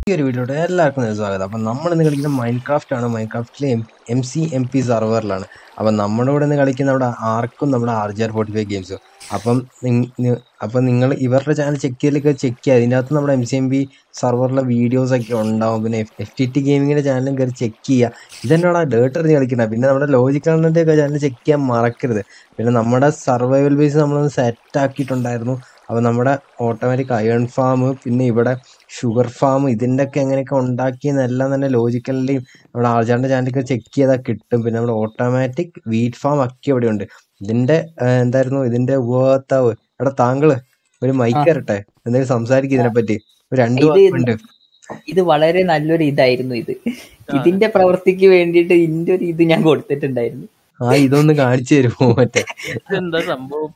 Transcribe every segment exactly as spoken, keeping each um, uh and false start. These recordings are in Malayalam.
ഈ ഒരു വീഡിയോയുടെ എല്ലാവർക്കും സ്വാഗതം. അപ്പം നമ്മൾ ഇന്ന് കളിക്കുന്ന മൈൻക്രാഫ്റ്റ് ആണ്. മൈൻക്രാഫ്റ്റിലെ M M C M P സെർവറിലാണ്. അപ്പം നമ്മുടെ കൂടെ നിന്ന് കളിക്കുന്ന നമ്മുടെ ആർക്കും നമ്മുടെ R G R forty five ഗെയിംസും. അപ്പം അപ്പം നിങ്ങൾ ഇവരുടെ ചാനൽ ചെക്ക് ചെയ്യലൊക്കെ ചെക്ക് ചെയ്യുക. ഇതിൻ്റെ അകത്ത് നമ്മുടെ എം സി എം പി സെർവറിലെ വീഡിയോസൊക്കെ ഉണ്ടാവും. പിന്നെ എഫ് ടി ടി ഗെയിമിങ്ങിൻ്റെ ചാനലും കയറി ചെക്ക് ചെയ്യുക. ഇതെന്നോടാ ഡേർട്ട് എറിഞ്ഞ് കളിക്കുന്നത്. പിന്നെ നമ്മുടെ ലോജിക്കാലിൻ്റെ ഒക്കെ ചാനൽ ചെക്ക് ചെയ്യാൻ മറക്കരുത്. പിന്നെ നമ്മുടെ സർവൈവൽ ബേസ് നമ്മളൊന്ന് സെറ്റ് ആക്കിയിട്ടുണ്ടായിരുന്നു. അപ്പോൾ നമ്മുടെ ഓട്ടോമാറ്റിക് അയൺ ഫാം, പിന്നെ ഇവിടെ ഷുഗർ ഫാം, ഇതിൻ്റെയൊക്കെ എങ്ങനെയൊക്കെ ഉണ്ടാക്കിയെന്നെല്ലാം തന്നെ ലോജിക്കലിൻ്റെയും നമ്മുടെ ആർജാറിൻ്റെ ചാനലൊക്കെ ചെക്ക് ചെയ്താൽ കിട്ടും. പിന്നെ നമ്മുടെ ഓട്ടോമാറ്റിക് വീറ്റ് ഫാം ഒക്കെ ഇവിടെ ഉണ്ട്. ഇതിൻ്റെ എന്തായിരുന്നു ഇതിൻ്റെ ഉപഭോക്താവ് എടാ താങ്കൾ ഒരു മൈക്ക് തരട്ടെ, എന്തെങ്കിലും സംസാരിക്കും ഇതിനെപ്പറ്റി. ഒരു രണ്ട് വാക്കുണ്ട്. ഇത് വളരെ നല്ലൊരു ഇതായിരുന്നു. ഇത് ഇതിന്റെ പ്രവൃത്തിക്ക് വേണ്ടിയിട്ട് ഇതിന്റെ ഒരു ഇത് ഞാൻ കൊടുത്തിട്ടുണ്ടായിരുന്നു. ആ ഇതൊന്ന് കാണിച്ചു തരുമോ? മറ്റേ എന്താ സംഭവം?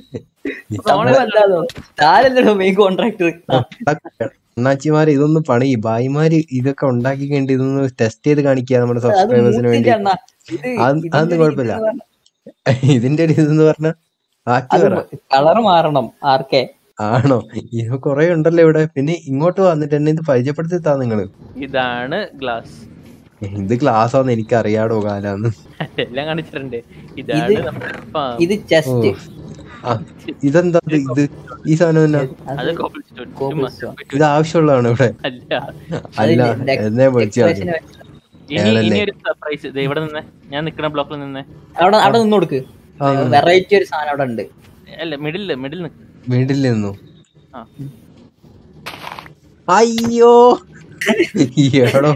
മെയിൻ കോൺട്രാക്ടർ അണ്ണാച്ചിമാര് ഇതൊന്ന് പണി, ഭായിമാര് ഇതൊക്കെ ഉണ്ടാക്കി കഴിഞ്ഞിട്ട് ഇതൊന്ന് ടെസ്റ്റ് ചെയ്ത് കാണിക്കുക നമ്മുടെ സബ്സ്ക്രൈബേഴ്സിന് വേണ്ടി. അതൊന്നും കുഴപ്പമില്ല. ഇതിന്റെ ഒരു ഇതെന്ന് പറഞ്ഞ ബാക്കി കളർ മാറണം ആർക്കെ ആണോ? ഇത് കൊറേ ഉണ്ടല്ലോ ഇവിടെ. പിന്നെ ഇങ്ങോട്ട് വന്നിട്ട് എന്നെ ഇത് പരിചയപ്പെടുത്തി താ നിങ്ങള്. ഇതാണ് ഗ്ലാസ്. ഇത് ഗ്ലാസ് ആണെന്ന് എനിക്ക് അറിയാടോ കാലാന്ന്. എല്ലാം കാണിച്ചിട്ടുണ്ട്. ഇതാണ് ഇത് ചെസ്റ്റ്. ആ ഇതെന്താ ഇത്? ഈ സാധനം തന്നെ ഇത് ആവശ്യമുള്ളതാണ് ഇവിടെ? അല്ല എന്നെ വിളിച്ചു സർപ്രൈസ്. ഇവിടെ നിന്ന് ഞാൻ നിക്കുന്ന ബ്ലോക്കിൽ നിന്ന് അവിടെ അവിടെ നിന്ന് കൊടുക്ക്. വെറൈറ്റി ഒരു സാധനം അവിടെ ഉണ്ട്. അല്ല മിഡിൽ മിഡിൽ മിഡിൽ നിന്നു. അയ്യോ എടോ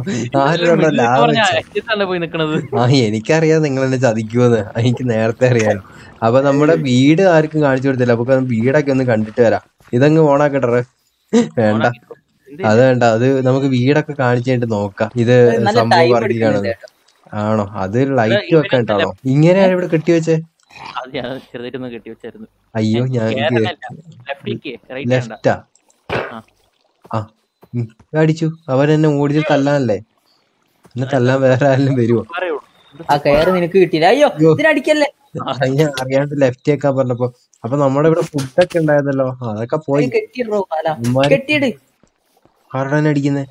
പോയി നിക്കണത്. ആ എനിക്കറിയാം നിങ്ങൾ എന്നെ ചതിക്കുമെന്ന്, എനിക്ക് നേരത്തെ അറിയാലോ. അപ്പൊ നമ്മുടെ വീട് ആർക്കും കാണിച്ചു കൊടുത്തില്ല. അപ്പൊ വീടൊക്കെ ഒന്ന് കണ്ടിട്ട് വരാം. ഇതങ്ങ് ഓണാക്കട്ടെ. വേണ്ട അത് വേണ്ട, അത് നമുക്ക് വീടൊക്കെ കാണിച്ചിട്ട് നോക്കാം. ഇത് സംഭവം വർഗീകാണ് ആണോ? അത് ലൈറ്റ് വെക്കാനാണോ ഇങ്ങനെയാണ് ഇവിടെ കെട്ടിവെച്ചേ? അയ്യോ ഞാൻ ലെഫ്റ്റാ. ആ അടിച്ചു. അവരെന്നെ ഓടിച്ച് തല്ലാനല്ലേ? എന്നെ തല്ലാൻ വേറെ ആരെങ്കിലും വരുമോ? ആ കയറ് നിനക്ക് കിട്ടിയില്ല. അയ്യോ ഇതിനടിക്കല്ലേ. ഞാൻ അറിയാണ്ട് ലെഫ്റ്റ് വെക്കാൻ പറഞ്ഞപ്പോ. അപ്പൊ നമ്മുടെ ഇവിടെ ഫുഡൊക്കെ ഉണ്ടായിരുന്നല്ലോ, അതൊക്കെ പോയി. ആരുടെ അടിക്കുന്നേ?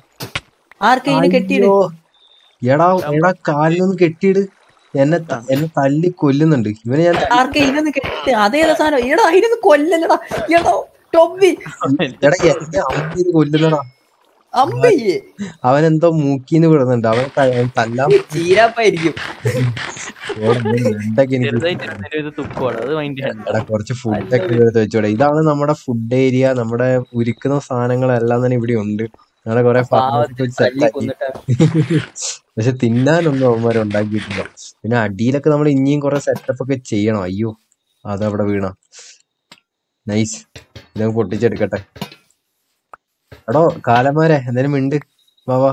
എടാ എടാ കാലിലൊന്ന് കെട്ടിയിട്. എന്നെ എന്നെ തല്ലി കൊല്ലുന്നുണ്ട് ഇവന്. ഞാൻ കൊല്ലുന്നടാ. അവനെന്തോ മൂക്കിന്ന് വിടുന്നുണ്ട്. അവൻ തല്ലാൻ കുറച്ച് ഫുഡൊക്കെ എടുത്ത് വെച്ചോടെ. ഇതാണ് നമ്മുടെ ഫുഡ് ഏരിയ. നമ്മുടെ ഉരുക്കുന്ന സാധനങ്ങളെല്ലാം തന്നെ ഇവിടെ ഉണ്ട്. അങ്ങനെ കുറെ സെറ്റാക്കി. പക്ഷെ തിന്നാനൊന്നും അവന്മാർ ഉണ്ടാക്കിയിട്ടില്ല. പിന്നെ അടിയിലൊക്കെ നമ്മൾ ഇനിയും കുറെ സെറ്റപ്പ് ഒക്കെ ചെയ്യണം. അയ്യോ അതവിടെ വീണ. നൈസ്. ഇതൊക്കെ പൊട്ടിച്ചെടുക്കട്ടെ. എടോ കാലന്മാരെ എന്തേലും മിണ്ട് വാവാ.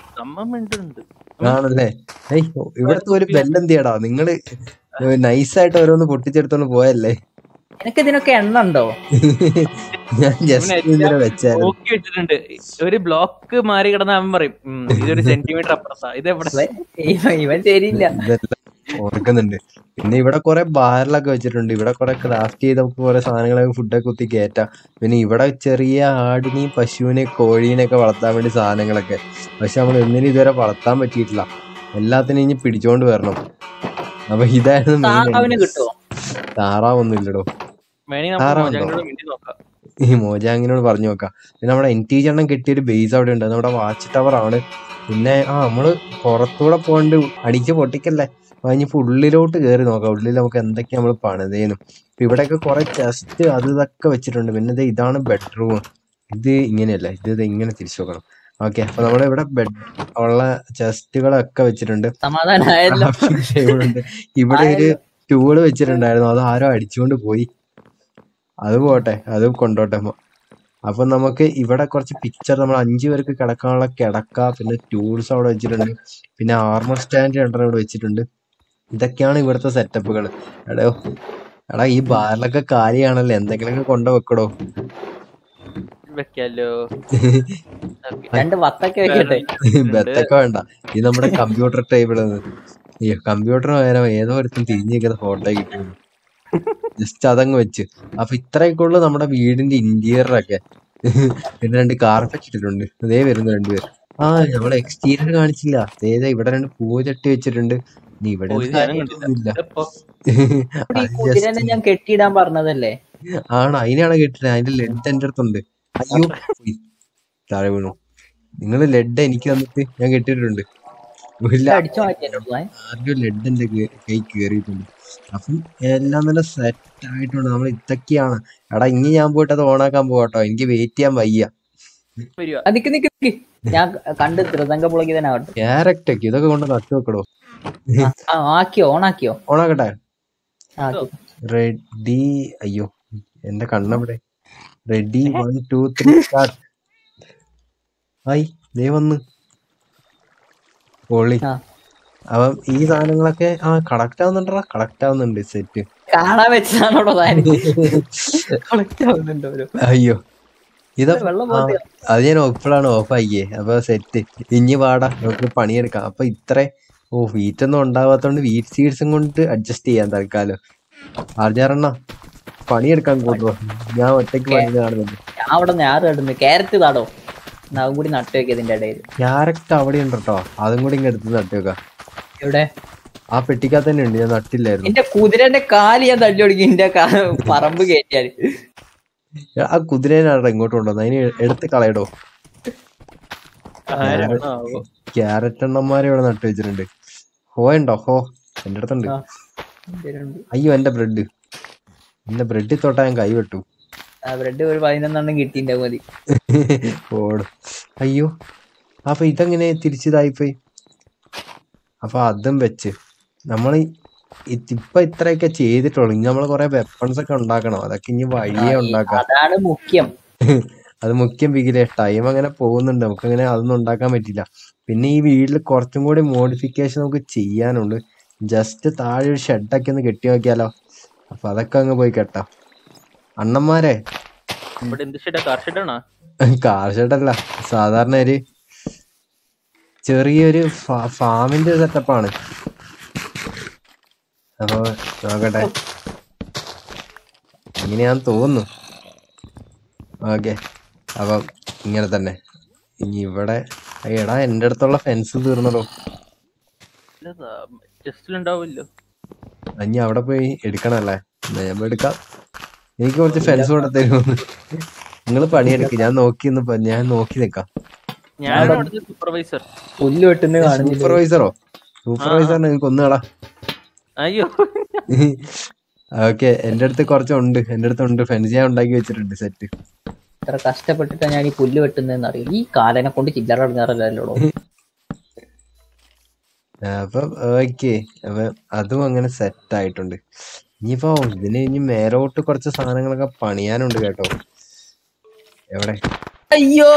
ആണല്ലേ? ഏയ് ഇവിടത്തെ ഒരു ബെല്ലെന്തിയാടാ നിങ്ങള് നൈസായിട്ട് ഓരോന്ന് പൊട്ടിച്ചെടുത്തോണ്ട് പോയല്ലേ? എനിക്ക് ഇതിനൊക്കെ എണ്ണ ഉണ്ടോ? ഞാൻ ജസ്റ്റ് ഇങ്ങനെ വെച്ചായിരുന്നു. ഒരു ബ്ലോക്ക് മാറി കിടന്ന അവൻ പറയും ഇതൊരു സെന്റിമീറ്റർ അപ്പുറത്താ. ഇതെവിടെ ഇവൻ ശരിയില്ല. ഓർക്കുന്നുണ്ട്. പിന്നെ ഇവിടെ കുറെ ബാരലൊക്കെ വെച്ചിട്ടുണ്ട്. ഇവിടെ കുറെ ക്രാഫ്റ്റ് ചെയ്ത കുറെ സാധനങ്ങളൊക്കെ ഫുഡൊക്കെ കുത്തി കയറ്റാം. പിന്നെ ഇവിടെ ചെറിയ ആടിനെയും പശുവിനെയും കോഴീനെയൊക്കെ വളർത്താൻ വേണ്ടി സാധനങ്ങളൊക്കെ. പക്ഷെ നമ്മൾ ഒന്നിനും ഇതുവരെ വളർത്താൻ പറ്റിയിട്ടില്ല. എല്ലാത്തിനും ഇനി പിടിച്ചോണ്ട് വരണം. അപ്പൊ ഇതായിരുന്നു മെയിൻ. താറാവൊന്നും ഇല്ലടോ. ഈ മോജാങ്ങിനോട് പറഞ്ഞു നോക്കാം. പിന്നെ നമ്മുടെ എൻ ടി ജെണ്ണം കെട്ടിയൊരു ബേസ് അവിടെ ഉണ്ട്. നമ്മുടെ വാച്ച് ടവർ ആണ്. പിന്നെ ആ നമ്മള് പുറത്തൂടെ പോകണ്ട്. അടിച്ച് പൊട്ടിക്കല്ലേ. അപ്പൊ ഇനിയിപ്പോ ഉള്ളിലോട്ട് കയറി നോക്കാം. ഉള്ളിൽ നമുക്ക് എന്തൊക്കെയാ നമ്മൾ പണിതേനും. ഇപ്പൊ ഇവിടെയൊക്കെ കുറെ ചെസ്റ്റ് അത് ഇതൊക്കെ വെച്ചിട്ടുണ്ട്. പിന്നെ ഇതാണ് ബെഡ്റൂം. ഇത് ഇങ്ങനെയല്ല, ഇത് ഇങ്ങനെ തിരിച്ചു നോക്കണം. ഓക്കെ, അപ്പൊ നമ്മുടെ ഇവിടെ ബെഡ് ഉള്ള ചെസ്റ്റുകളൊക്കെ വെച്ചിട്ടുണ്ട്. ഇവിടെ ഒരു ടൂള് വെച്ചിട്ടുണ്ടായിരുന്നു. അത് ആരോ അടിച്ചുകൊണ്ട് പോയി. അത് പോട്ടെ, അത് കൊണ്ടോട്ടെ. അപ്പൊ നമുക്ക് ഇവിടെ കുറച്ച് പിക്ചർ, നമ്മൾ അഞ്ചു പേർക്ക് കിടക്കാനുള്ള കിടക്ക, പിന്നെ ടൂൾസ് അവിടെ വെച്ചിട്ടുണ്ട്. പിന്നെ ആർമർ സ്റ്റാൻഡ് രണ്ടെണ്ണം ഇവിടെ വെച്ചിട്ടുണ്ട്. ഇതൊക്കെയാണ് ഇവിടുത്തെ സെറ്റപ്പുകൾ. എടോ എടാ ഈ ബാറിലൊക്കെ കാലിയാണല്ലോ, എന്തെങ്കിലുമൊക്കെ കൊണ്ടു വെക്കടോ. ബത്തൊക്കെ വേണ്ട, ഇത് നമ്മുടെ കമ്പ്യൂട്ടർ ടേബിൾ. ഈ കമ്പ്യൂട്ടർ പകരം ഏതോ ഒരുത്തും തിരിഞ്ഞിരിക്കുന്ന ഫോട്ടോ കിട്ടുന്നു. ജസ്റ്റ് അതങ്ങ് വെച്ച്. അപ്പൊ ഇത്രയൊക്കെ ഉള്ളു നമ്മുടെ വീടിന്റെ ഇന്റീരിയർ ഒക്കെ. പിന്നെ രണ്ട് കാർപ്പറ്റ് ഇട്ടിട്ടുണ്ട്. അതേ വരുന്നു രണ്ടുപേർ. ആ നമ്മളെ എക്സ്റ്റീരിയർ കാണിച്ചില്ല. അതേതാ ഇവിടെ രണ്ട് പൂവ് ചട്ടി വെച്ചിട്ടുണ്ട്. ഇനി ഇവിടെ ഓ ഒന്നും ഇത് ഞാനും കണ്ടില്ല. കാര്യമായിട്ടൊന്നുമില്ല. ഇതെപ്പോ ഇവിടെ ഈ അത് കുതിരനെ ജസ്റ്റ് ഞാൻ കെട്ടിയിടാൻ പറഞ്ഞതല്ലേ? ആണ് അതിനാണ് കിട്ടുന്നത്. അതിന്റെ ലെഡ് എന്റെ അടുത്തുണ്ട്. അയ്യോ പോയി. താഴെ വീണു. നിങ്ങൾ ലെഡ് എനിക്ക് തന്നിട്ട് ഞാൻ കെട്ടിയിട്ടുണ്ട്. ഇല്ല അടിച്ചു മാറ്റിയല്ലോ ഞാൻ. ആദ്യം ലെഡ് എന്റെ കേ- കൈ കേറിയിട്ടുണ്ട്. അപ്പം എല്ലാം നല്ല സെറ്റ് ആയിട്ടുണ്ട്. നമ്മൾ ഇതൊക്കെയാണ്. എടാ ഇനി ഞാൻ പോയിട്ട് അത് ഓണാക്കാൻ പോവാട്ടോ. എനിക്ക് വെയിറ്റ് ചെയ്യാൻ വയ്യ. വരുവാ. ആ, നിക്ക് നിക്ക് നിക്ക്. ഞാൻ കണ്ട് ത്രിതങ്ക പുളകിതനാവട്ടെ. ക്യാരക്റ്റ് ഒക്കെ ഇതൊക്കെ കൊണ്ട് നട്ടു വെക്കടോ. ആ, ആക്കിയോ ഓണാക്കിയോ? ഓണാക്കട്ടെ. ആക്കി. റെഡി. അയ്യോ എന്റെ കണ്ണെവിടെ? Ready one two three start. ആയി ദേ വന്ന് പൊളി. ആ, അപ്പം ഈ സാധനങ്ങളൊക്കെ ആ കണക്ട് ആവുന്നുണ്ടോ? കണക്ട് ആവുന്നുണ്ട് സെറ്റ്. കാണാൻ വെച്ചതാണോടോ താൻ? കളക്ട് ആവുന്നുണ്ടോ ഒരു അയ്യോ ഇതാ വെള്ളം ആ പോകട്ടെ. അത് ഞാൻ ഇപ്പോഴാണ് ഓഫ് ആക്കിയേ. അപ്പൊ സെറ്റ്. ഇനി വാടാ നമുക്ക് പണിയെടുക്കാം. അപ്പൊ ഇത്ര ഓ വീറ്റ് ഒന്നും ഉണ്ടാവാത്തോണ്ട് വീറ്റ് സീഡ്സും കൊണ്ട് അഡ്ജസ്റ്റ് ചെയ്യാൻ തൽക്കാലം. ആർജാറണ്ണ പണിയെടുക്കാൻ കൂട്ടുവോ? ഞാൻ ഒറ്റയ്ക്ക് പണി കാണുന്നുണ്ട്. ഞാൻ അവിടെ ഞാറ് കിടന്ന് ക്യാരറ്റ് താടോ. അതും കൂടി നട്ടു വെക്കിയതിന്റെ ഇടയിൽ. ക്യാരറ്റ് അവിടെ ഉണ്ട് കേട്ടോ. അതും കൂടി ഇങ്ങ് എടുത്ത് നട്ട് വെക്കാം. എവിടെ? ആ പെട്ടിക്കകത്ത് തന്നെ ഉണ്ട്. ഞാൻ നട്ടില്ലായിരുന്നു. എന്റെ കുതിരന്റെ കാല് ഞാൻ തല്ലി ഒടുക്കി എന്റെ പറമ്പ് കയറ്റിയാല്. ആ കുതിരേനാണ് ഇങ്ങോട്ട് കൊണ്ടുവന്നത്. അതിന് എടുത്ത് കളയടോ. ആരാണാവോ? ക്യാരറ്റ് എണ്ണന്മാരെ ഇവിടെ നട്ട് വെച്ചിട്ടുണ്ട്. ഹോ ഉണ്ടോ? ഹോ എന്റെ അടുത്തുണ്ട്. ആ, ഇതിലുണ്ട്. അയ്യോ എന്റെ ബ്രെഡ്. എന്റെ ബ്രെഡിൽ തൊട്ടാ ഞാൻ കൈ വെട്ടു. ആ ബ്രെഡ് ഒരു പതിനൊന്നെണ്ണം കിട്ടിണ്ടാവും മതി. ഓടും. അയ്യോ അപ്പൊ ഇതെങ്ങനെ തിരിച്ചിതായിപ്പോയി? അപ്പൊ അതും വെച്ച് നമ്മൾ ഇപ്പൊ ഇത്രയൊക്കെ ചെയ്തിട്ടുള്ളൂ. ഇനി നമ്മൾ കുറെ വെപ്പൺസ് ഒക്കെ ഉണ്ടാക്കണം. അതൊക്കെ ഇനി വഴിയേ ഉണ്ടാക്കാം. അതാണ് മുഖ്യം. അത് മുഖ്യം പിക്കിലെ ടൈം അങ്ങനെ പോകുന്നുണ്ട്. നമുക്ക് അങ്ങനെ അതൊന്നും ഉണ്ടാക്കാൻ പറ്റില്ല. പിന്നെ ഈ വീട്ടിൽ കുറച്ചും കൂടി മോഡിഫിക്കേഷൻ നമുക്ക് ചെയ്യാനുണ്ട്. ജസ്റ്റ് താഴെ ഒരു ഷെഡൊക്കെ ഒന്ന് കെട്ടി നോക്കിയാലോ? അപ്പൊ അതൊക്കെ അങ്ങ് പോയി കെട്ടാം. അണ്ണന്മാരെ ഇവിടെ എന്ത് ഷെഡാ? കാർ ഷെഡാണോ? കാർ ഷെഡല്ല, സാധാരണ ഒരു ചെറിയൊരു ഫാമിന്റെ സെറ്റപ്പാണ്. അപ്പൊ നോക്കട്ടെ ഇങ്ങനെയാന്ന് തോന്നുന്നു. ഓക്കെ അപ്പം ഇങ്ങനെ തന്നെ. ഇനി ഇവിടെ എടാ എന്റെ അടുത്തുള്ള ഫെൻസ് തീർന്നല്ലോ. ടെസ്റ്റിലുണ്ടാവില്ലോ. ഇനി അവിടെ പോയി എടുക്കണല്ലേ? എന്നാ ഞാൻ പോയി എടുക്കാം. എനിക്ക് കുറച്ച് ഫെൻസ് കൂടെ തരുമോന്ന്? നിങ്ങൾ പണിയെടുക്ക്. ഞാൻ നോക്കി നിന്ന് ഞാൻ നോക്കി നിക്കാം. ഞാനാണ് അവിടുത്തെ സൂപ്പർവൈസർ. പുല്ല് വെട്ടുന്ന കാണുന്നില്ല. സൂപ്പർവൈസറോ? സൂപ്പർവൈസറിന് എനിക്ക് ഒന്ന് കളാ. അയ്യോ ഓക്കെ എന്റെ അടുത്ത് കുറച്ചുണ്ട്. എന്റെ അടുത്തുണ്ട് ഫെൻസ് ഞാൻ ഉണ്ടാക്കി വെച്ചിട്ടുണ്ട് സെറ്റ്. ഇത്ര കഷ്ടപ്പെട്ടിട്ടാ ഞാൻ ഈ പുല്ല് വെട്ടുന്നതെന്ന് അറിയാം. ഈ കാലനെ കൊണ്ട് ചില്ലറ ഇറങ്ങാറില്ലല്ലോ. അപ്പൊ ഓക്കെ അപ്പൊ അതും അങ്ങനെ സെറ്റ് ആയിട്ടുണ്ട്. ഇനിയിപ്പോ ഇതിന് ഇനി മേലോട്ട് കുറച്ച് സാധനങ്ങളൊക്കെ പണിയാനുണ്ട് കേട്ടോ. എവിടെ? അയ്യോ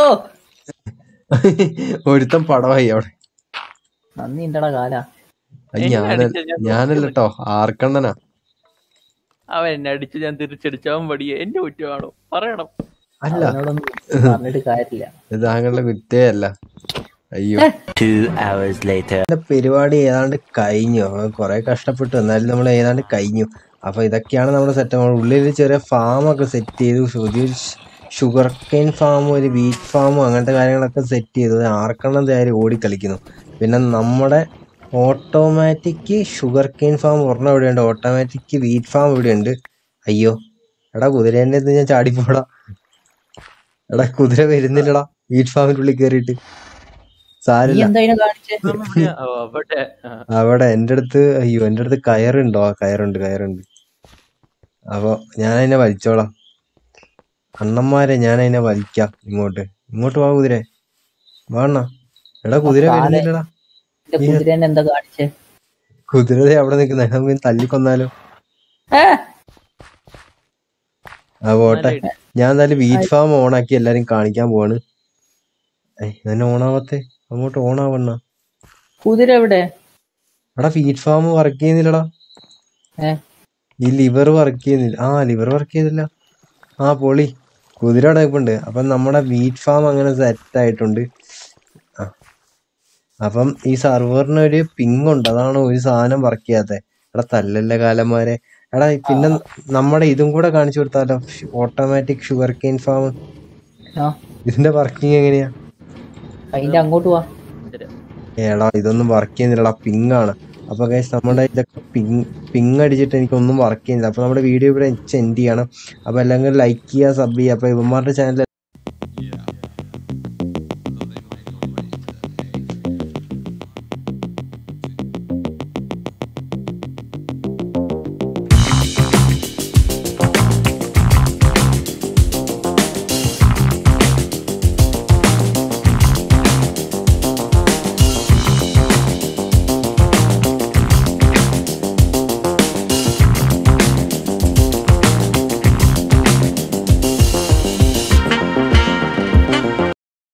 ഒരുത്തം പടവായി അവിടെ. നന്ദി ഉണ്ടടാ കാല. അത് ഞാന ഞാനല്ലോ ആർക്കണ്ണനാ. അവൻ എന്നെ അടിച്ച് ഞാൻ തിരിച്ചടിച്ചവൻ പടിയെ എന്റെ കുറ്റമാണോ പറയണം. അല്ല അവനോടൊന്നും പറഞ്ഞിട്ട് കാര്യമില്ല. ഇത് താങ്കളുടെ കുറ്റേ അല്ല. അയ്യോ Two hours later. എന്റെ പരിപാടി ഏതാണ്ട് കഴിഞ്ഞു. കുറെ കഷ്ടപ്പെട്ടു എന്നാലും നമ്മൾ ഏതാണ്ട് കഴിഞ്ഞു. അപ്പൊ ഇതൊക്കെയാണ് നമ്മുടെ സെറ്റ്. നമ്മൾ ഉള്ളിൽ ചെറിയ ഫാമൊക്കെ സെറ്റ് ചെയ്തു. ഒരു ഷുഗർ കെയിൻ ഫാമും ഒരു വീറ്റ് ഫാമും അങ്ങനത്തെ കാര്യങ്ങളൊക്കെ സെറ്റ് ചെയ്തു. ആർക്കെണ്ണം തയ്യാറി ഓടിക്കളിക്കുന്നു. പിന്നെ നമ്മുടെ ഓട്ടോമാറ്റിക് ഷുഗർ കെയിൻ ഫാം ഒരെണ്ണം ഇവിടെയുണ്ട്. ഓട്ടോമാറ്റിക് വീറ്റ് ഫാം ഇവിടെയുണ്ട്. അയ്യോ എടാ കുതിരേൻ്റെ അടുത്ത് ഞാൻ ചാടിപ്പോടാ. എടാ കുതിര വരുന്നില്ലടാ വീറ്റ് ഫാമിന്റെ ഉള്ളിൽ കയറിയിട്ട്. സാരില്ല അവിടെ അവിടെ എന്റെ അടുത്ത് അയ്യോ എന്റെ അടുത്ത് കയറുണ്ടോ? ആ കയറുണ്ട് കയറുണ്ട്. അപ്പൊ ഞാൻ അതിനെ വലിച്ചോളാം. അണ്ണന്മാരെ ഞാൻ അതിനെ വലിക്കാം. ഇങ്ങോട്ട് ഇങ്ങോട്ട് വാ കുതിര വാണ. എടാ കുതിര വരുന്നില്ലടാ. കുതിരനെ എന്താ കാണിച്ചേ? കുതിര അവിടെ നിൽക്കുന്ന നമുക്ക് തല്ലിക്കൊന്നാലോ? ആ പോട്ടെ. ഞാൻ എന്തായാലും വീറ്റ് ഫാം ഓണാക്കി എല്ലാരും കാണിക്കാൻ പോവാണ്. എന്നെ ഓണാവത്തെ അങ്ങോട്ട് ഓണാവണ്ണ. കുതിര എവിടെ? എടാ വീറ്റ് ഫാം വർക്ക് ചെയ്യുന്നില്ലടാ. ഈ ലിവർ വർക്ക് ചെയ്യുന്നില്ല. ആ ലിവർ വർക്ക് ചെയ്തില്ല. ആ പൊളി. കുതിര അവിടെ നിൽപ്പുണ്ട്. അപ്പം നമ്മുടെ വീറ്റ് ഫാം അങ്ങനെ സെറ്റ് ആയിട്ടുണ്ട്. ആ അപ്പം ഈ സെർവറിന് ഒരു പിങ് ഉണ്ട്. അതാണ് ഒരു സാധനം വർക്ക് ചെയ്യാത്ത. എടാ തല്ലല്ല കാലന്മാരെ. എടാ പിന്നെ നമ്മുടെ ഇതും കൂടെ കാണിച്ചു കൊടുത്താലോ? Automatic sugar cane farm. ആ ഇതിന്റെ വർക്കിംഗ് എങ്ങനെയാ? അതിന്റെ അങ്ങോട്ട് പോവാ. ഏടാ ഇതൊന്നും വർക്ക് ചെയ്യുന്നില്ലടാ, പിങ് ആണ്. അപ്പൊ ഗൈസ് നമ്മുടെ ഇതൊക്കെ പിങ് പിങ് അടിച്ചിട്ട് എനിക്കൊന്നും വർക്ക് ചെയ്യുന്നില്ല. അപ്പൊ നമ്മുടെ വീഡിയോ ഇവിടെ സെൻഡ് ചെയ്യണം. അപ്പൊ എല്ലാവരും ലൈക്ക് ചെയ്യുക, സബ് ചെയ്യുക. അപ്പൊ ഇവന്മാരുടെ ചാനൽ